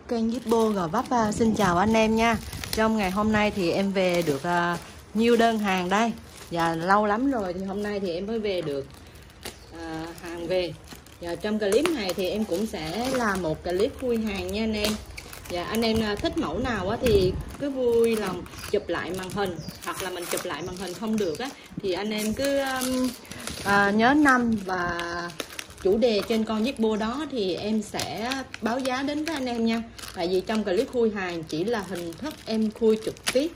Kênh Zippo Gò Vấp xin chào anh em nha. Trong ngày hôm nay thì em về được nhiều đơn hàng đây. Và lâu lắm rồi thì hôm nay thì em mới về được hàng về. Và trong clip này thì em cũng sẽ làm một clip khui hàng nha anh em. Và anh em thích mẫu nào thì cứ vui lòng chụp lại màn hình, hoặc là mình chụp lại màn hình không được thì anh em cứ nhớ năm và chủ đề trên con Zippo đó thì em sẽ báo giá đến với anh em nha. Tại vì trong clip khui hàng chỉ là hình thức em khui trực tiếp,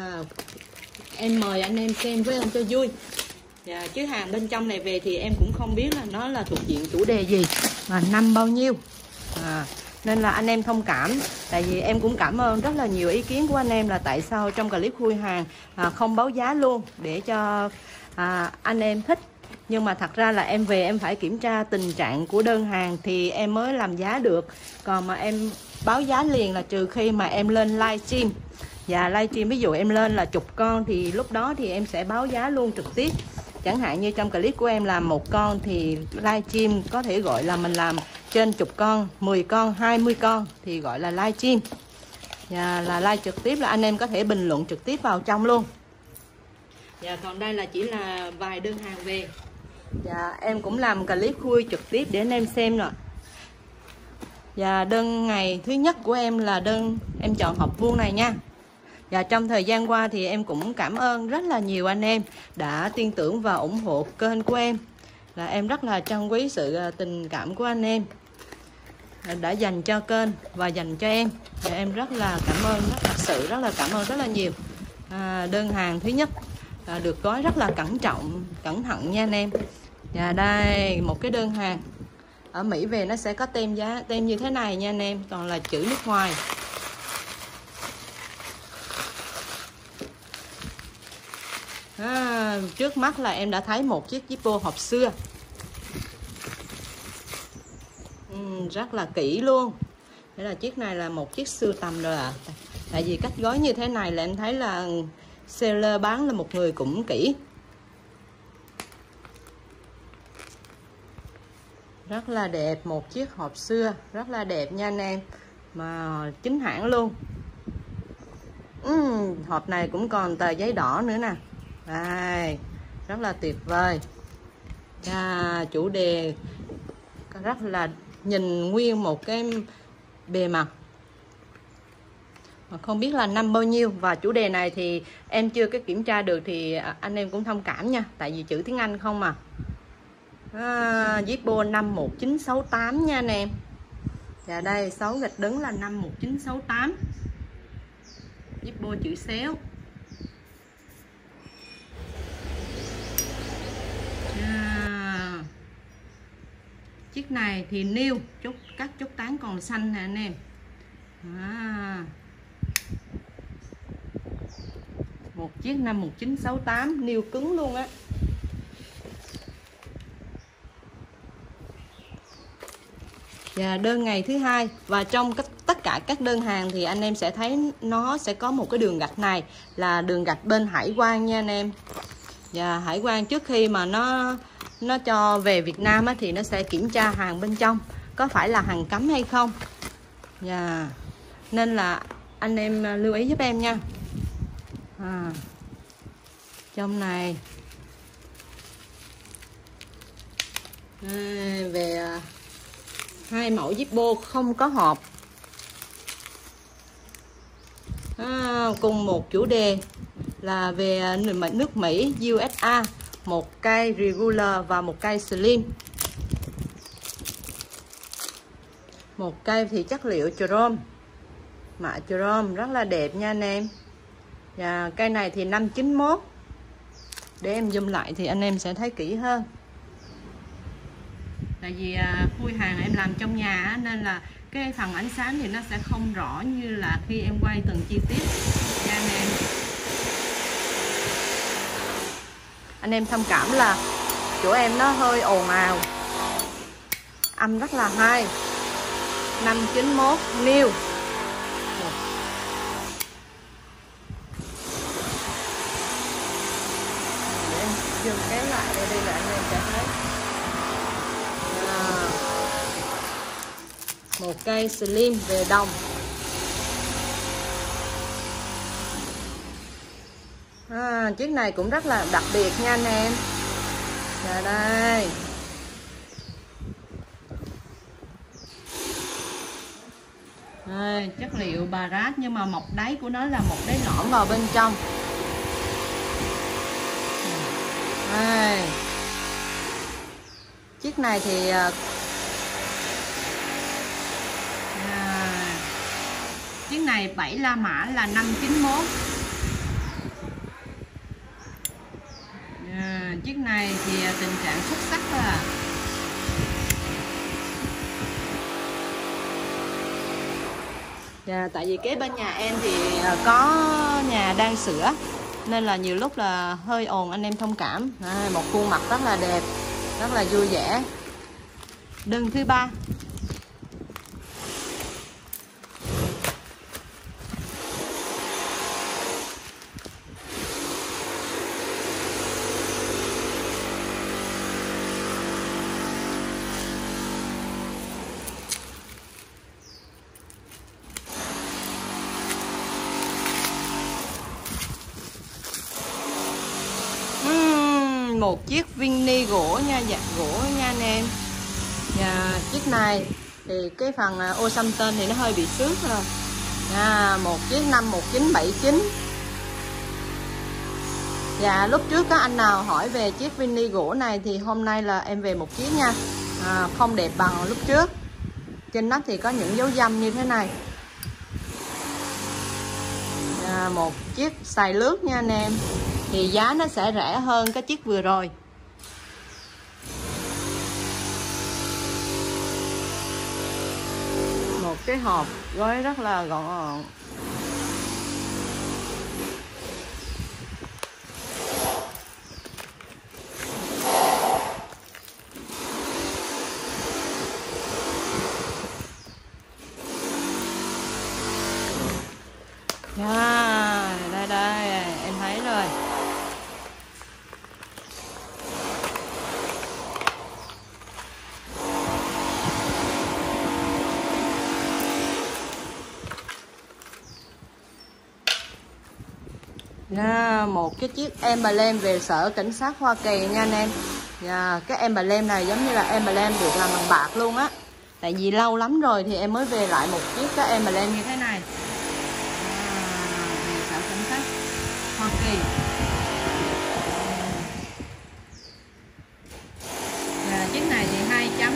em mời anh em xem với em cho vui. Chứ hàng bên trong này về thì em cũng không biết là nó là thuộc diện chủ đề gì và năm bao nhiêu, nên là anh em thông cảm. Tại vì em cũng cảm ơn rất là nhiều ý kiến của anh em là tại sao trong clip khui hàng không báo giá luôn để cho anh em thích. Nhưng mà thật ra là em về em phải kiểm tra tình trạng của đơn hàng thì em mới làm giá được. Còn mà em báo giá liền là trừ khi mà em lên livestream. Và livestream ví dụ em lên là chục con thì lúc đó thì em sẽ báo giá luôn trực tiếp. Chẳng hạn như trong clip của em làm một con thì livestream có thể gọi là mình làm trên chục con, 10 con, 20 con thì gọi là livestream. Và là live trực tiếp là anh em có thể bình luận trực tiếp vào trong luôn. Và còn đây là chỉ là vài đơn hàng về. Và em cũng làm clip khui trực tiếp để anh em xem rồi. Và đơn ngày thứ nhất của em là đơn em chọn hộp vuông này nha. Và trong thời gian qua thì em cũng cảm ơn rất là nhiều anh em đã tin tưởng và ủng hộ kênh của em. Là em rất là trân quý sự tình cảm của anh em đã dành cho kênh và dành cho em. Và em rất là cảm ơn, thật sự rất là cảm ơn rất là nhiều. Đơn hàng thứ nhất được gói rất là cẩn thận nha anh em. Và đây một cái đơn hàng ở Mỹ về, nó sẽ có tem giá, tem như thế này nha anh em, toàn là chữ nước ngoài. Trước mắt là em đã thấy một chiếc Zippo hộp xưa, rất là kỹ luôn. Thế là chiếc này là một chiếc sưu tầm rồi ạ. Tại vì cách gói như thế này là em thấy là seller bán là một người cũng kỹ. Rất là đẹp, một chiếc hộp xưa rất là đẹp nha anh em, mà chính hãng luôn. Hộp này cũng còn tờ giấy đỏ nữa nè. Đây, rất là tuyệt vời. Chủ đề rất là nhìn nguyên một cái bề mặt mà không biết là năm bao nhiêu. Và chủ đề này thì em chưa có kiểm tra được thì anh em cũng thông cảm nha, tại vì chữ tiếng Anh không mà. Zippo 51968 nha anh em. Và đây 6 gạch đứng là 51968. Zippo chữ xéo. Chiếc này thì new, các chốt tán còn xanh nè anh em. Một chiếc 51968 new cứng luôn á. Và đơn ngày thứ hai, và trong tất cả các đơn hàng thì anh em sẽ thấy nó sẽ có một cái đường gạch này là đường gạch bên hải quan nha anh em. Và hải quan trước khi mà nó cho về Việt Nam thì nó sẽ kiểm tra hàng bên trong có phải là hàng cấm hay không. Nên là anh em lưu ý giúp em nha. Trong này về hai mẫu Zippo không có hộp, cùng một chủ đề là về nước Mỹ USA, một cây regular và một cây slim. Một cây thì chất liệu chrome, mạ chrome rất là đẹp nha anh em. Và cây này thì 591. Để em zoom lại thì anh em sẽ thấy kỹ hơn. Tại vì khui hàng em làm trong nhà nên là cái phần ánh sáng thì nó sẽ không rõ như là khi em quay từng chi tiết nha anh em. Anh em thông cảm là chỗ em nó hơi ồn ào, âm rất là hay. 591 new. Để em dừng kéo lại đây là anh em sẽ thấy. Một cây slim về đồng Chiếc này cũng rất là đặc biệt nha anh em. Dạ đây. Chất liệu barat nhưng mà mộc đáy của nó là mộc đáy lõm vào bên trong. Chiếc này thì chiếc này 7 La Mã là 591. Chiếc này thì tình trạng xuất sắc à. Tại vì kế bên nhà em thì có nhà đang sửa nên là nhiều lúc là hơi ồn, anh em thông cảm. Một khuôn mặt rất là đẹp, rất là vui vẻ. Đơn thứ 3. Một chiếc vini gỗ nha, dạng gỗ nha anh em. Chiếc này thì cái phần ô xăm tên thì nó hơi bị xước rồi. Một chiếc năm 1979. Lúc trước có anh nào hỏi về chiếc vini gỗ này thì hôm nay là em về một chiếc nha. Không đẹp bằng lúc trước. Trên nắp thì có những dấu dăm như thế này. Một chiếc xài lướt nha anh em. Thì giá nó sẽ rẻ hơn cái chiếc vừa rồi. Một cái hộp gói rất là gọn. Đây em thấy rồi. Một cái chiếc emblem về sở cảnh sát Hoa Kỳ nha anh em. Cái emblem này giống như là emblem được làm bằng bạc luôn á. Tại vì lâu lắm rồi thì em mới về lại một chiếc cái emblem như thế này. Về sở cảnh sát Hoa Kỳ. Chiếc này thì 2 chấm.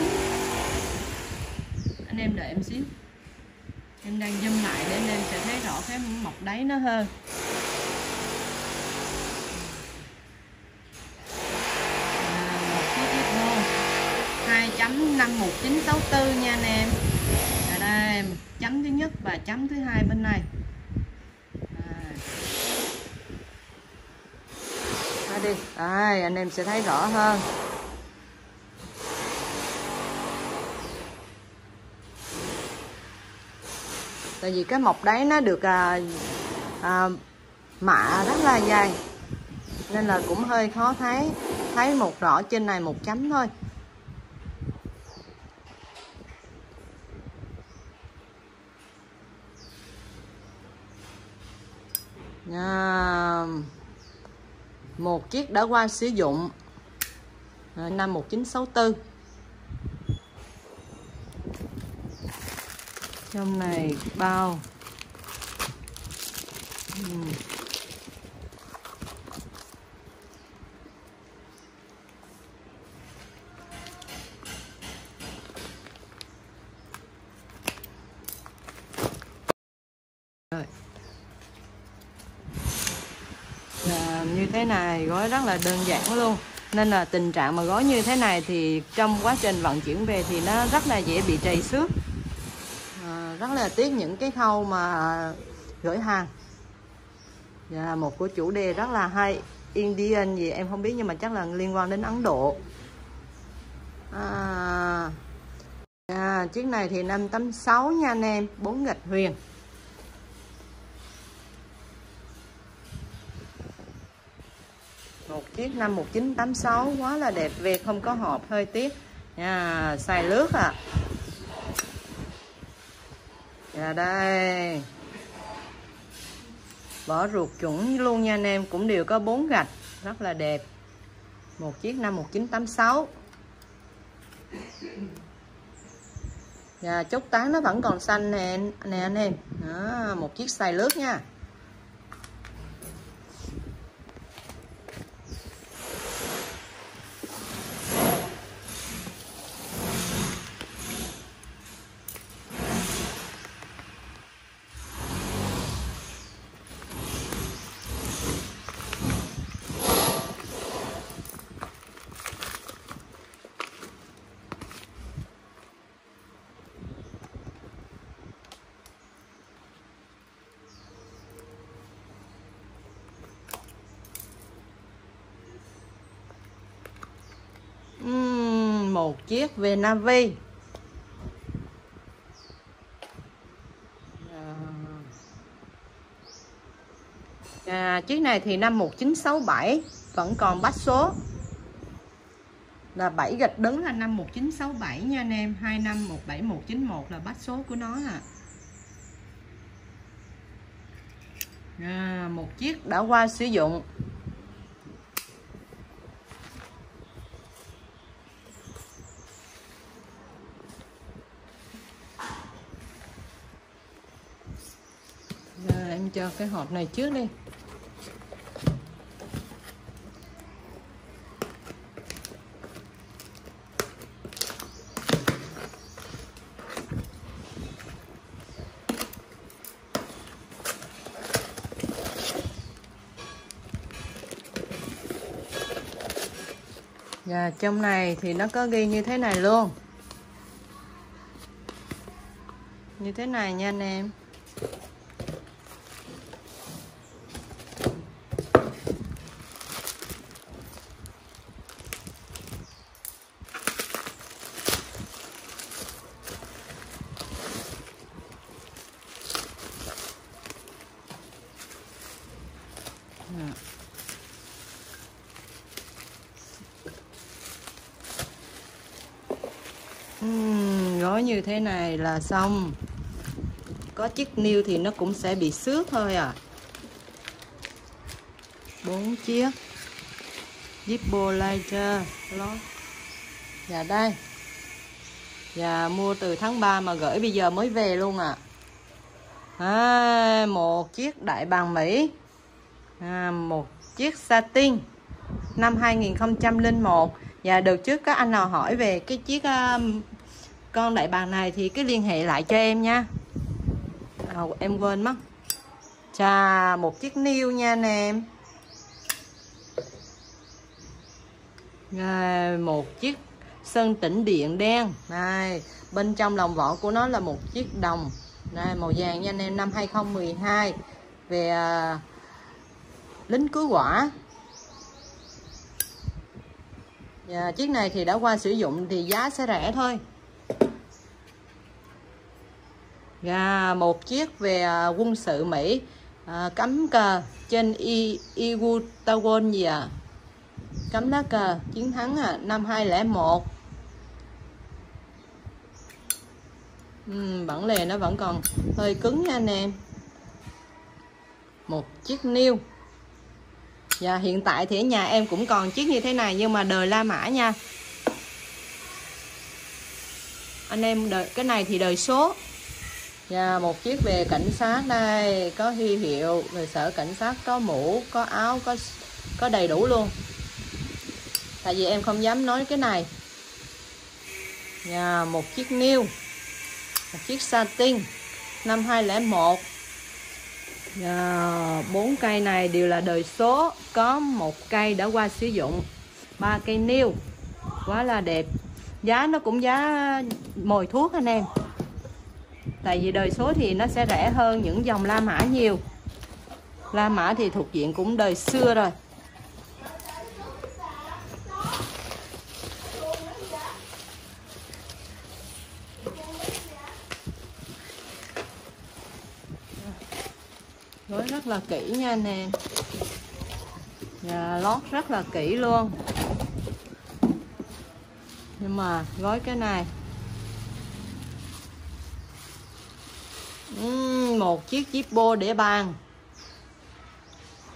Anh em đợi em xíu. Em đang zoom lại để anh em sẽ thấy rõ cái mộc đáy nó hơn. Một chiếc Evo 2.51964 nha anh em. Đây, chấm thứ nhất và chấm thứ hai bên này. Đây, anh em sẽ thấy rõ hơn. Tại vì cái mộc đáy nó được mạ rất là dày nên là cũng hơi khó thấy một rõ trên này một chấm thôi. Một chiếc đã qua sử dụng năm 1964. Trong này bao rồi. Như thế này gói rất là đơn giản luôn. Nên là tình trạng mà gói như thế này thì trong quá trình vận chuyển về thì nó rất là dễ bị trầy xước. Rất là tiếc những cái khâu mà gửi hàng. Một của chủ đề rất là hay, Indian gì em không biết nhưng mà chắc là liên quan đến Ấn Độ. Chiếc này thì 586 nha anh em, 4 gạch huyền. Một chiếc năm 1986 quá là đẹp, về không có hộp hơi tiếc nha. Xài lướt đây. Vỏ ruột chuẩn luôn nha anh em, cũng đều có 4 gạch, rất là đẹp. Một chiếc năm 1986. Và chốt tán nó vẫn còn xanh nè anh em. Đó, một chiếc xài lướt nha. Một chiếc về Navi. Chiếc này thì năm 1967 vẫn còn bắt số là 7 gạch đứng, là năm 1967 nha anh em. 2517191 là bắt số của nó một chiếc đã qua sử dụng. Rồi, em cho cái hộp này trước đi. Và trong này thì nó có ghi như thế này luôn. Như thế này nha anh em. Gói như thế này là xong. Có chiếc niêu thì nó cũng sẽ bị xước thôi à. 4 chiếc Zippo Lighter lót. Dạ đây. Và mua từ tháng 3 mà gửi bây giờ mới về luôn một chiếc đại bàng Mỹ, một chiếc satin năm 2001. Và đợt trước các anh nào hỏi về cái chiếc con đại bàng này thì cứ liên hệ lại cho em nha. Em quên mất. Một chiếc niêu nha anh em. Một chiếc sơn tĩnh điện đen. Này, bên trong lòng vỏ của nó là một chiếc đồng. Này, màu vàng nha anh em, năm 2012 về lính cứu hỏa. Và chiếc này thì đã qua sử dụng thì giá sẽ rẻ thôi. Và một chiếc về quân sự Mỹ, cắm cờ trên Iwutawon gì cắm lá cờ chiến thắng năm 2001. Bản lề nó vẫn còn hơi cứng nha anh em. Một chiếc niêu. Và hiện tại thì ở nhà em cũng còn chiếc như thế này, nhưng mà đời La Mã nha anh em. Cái này thì đời số. Và một chiếc về cảnh sát đây, có huy hiệu về sở cảnh sát, có mũ, có áo, có đầy đủ luôn. Tại vì em không dám nói cái này. Và một chiếc niêu, một chiếc satin năm 2001. Và 4 cây này đều là đời số, có một cây đã qua sử dụng. 3 cây niêu quá là đẹp. Giá nó cũng giá mồi thuốc anh em. Tại vì đời số thì nó sẽ rẻ hơn những dòng La Mã nhiều. La Mã thì thuộc diện cũng đời xưa rồi. Gói rất là kỹ nha anh em. Và lót rất là kỹ luôn. Nhưng mà gói cái này một chiếc Zippo để bàn.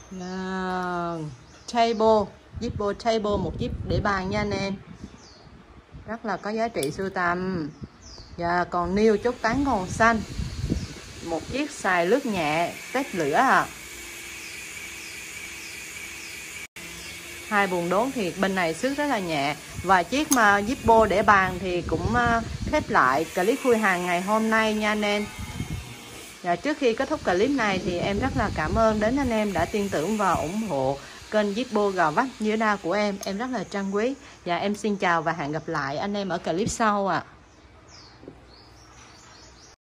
Table, Zippo table, một chiếc để bàn nha anh em, rất là có giá trị sưu tầm. Và còn niêu chốt tán màu xanh, một chiếc xài lướt nhẹ test lửa à. Hai buồng đốn thì bên này xước rất là nhẹ. Và chiếc mà Zippo để bàn thì cũng khép lại clip khui hàng ngày hôm nay nha anh em. Và trước khi kết thúc clip này thì em rất là cảm ơn đến anh em đã tin tưởng và ủng hộ kênh Zippo Gò Vấp Nhớ Đau của em rất là trân quý. Và em xin chào và hẹn gặp lại anh em ở clip sau ạ.